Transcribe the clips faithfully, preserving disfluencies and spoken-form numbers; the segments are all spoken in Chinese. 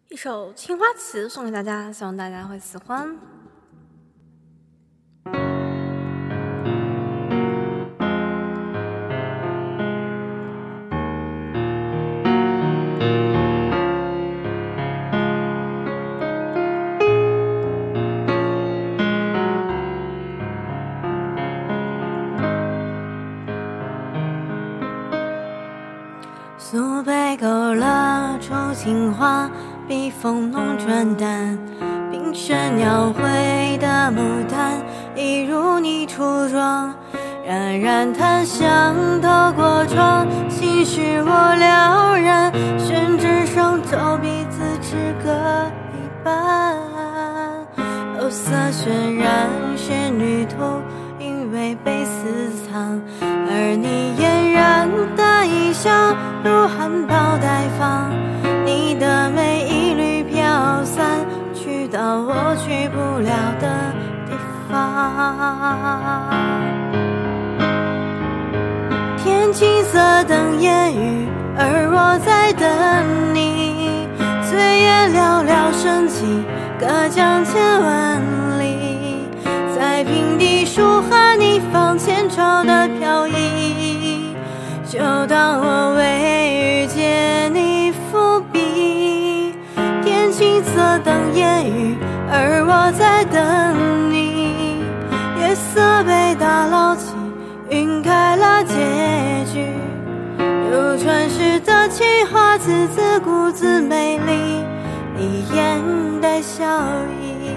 一首《青花瓷》送给大家，希望大家会喜欢。 素杯勾勒出青花，笔锋浓转淡，冰雪描绘的牡丹，一如你初妆。冉冉檀香透过窗，心绪我了然，宣纸上走笔字只各一半。釉色渲染是女图，因为被私藏，而你嫣然的一笑如含苞待放，你的美一缕飘散，去到我去不了的地方。天青色等烟雨，而我在等你。岁月寥寥升起，隔江千万里，在平地书和你放千愁的飘逸，就当我未遇见你伏笔。天青色等烟雨，而我在等你。月色被打捞起，晕开了结局。有传世的青花瓷，自顾自美丽，你眼带笑意。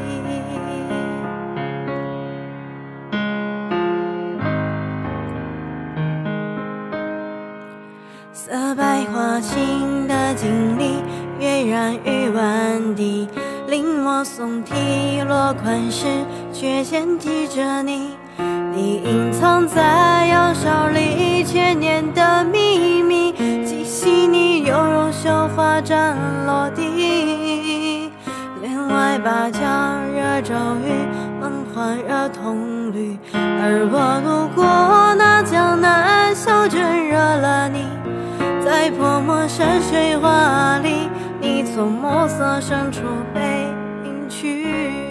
色白花青的经历，跃然于碗底，临摹宋体落款时，却惦记着你。你隐藏在窑烧里千年的秘密，既细腻又如绣花绽落地。帘外芭蕉惹骤雨，梦幻惹铜绿，而我路过那江南，小镇惹了你。在泼墨山水画里，你从墨色深处被隐去。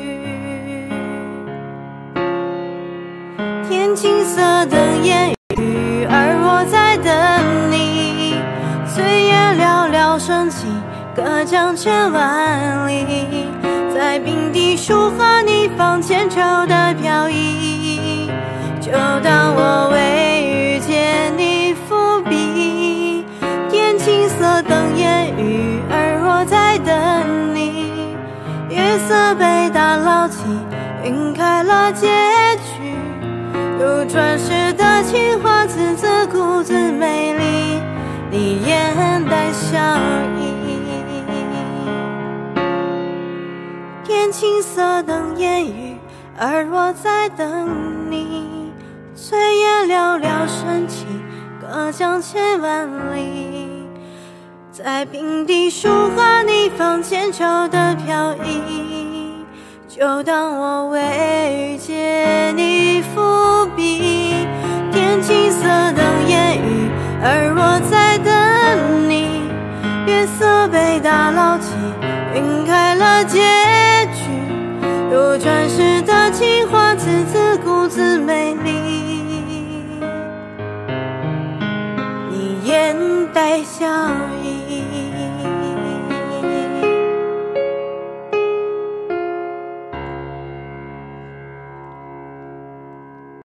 天青色等烟雨，而我在等你。岁月寥寥升起，隔江千万里，在平地书和你放千愁的飘逸，就当我未遇见你伏笔。天青色等烟雨，而我在等你。月色被打捞起，晕开了结局。如传世的青花瓷，自顾自美丽，你眼带笑意。天青色等烟雨，而我在等你。岁月寥寥升起，隔江千万里，在平地书和你放千愁的飘逸，就当我未遇见你伏笔。天青色等烟雨，而我在等你。月色被打捞起，晕开了结局。如传世的青花瓷，自顾自美丽，你眼带笑意。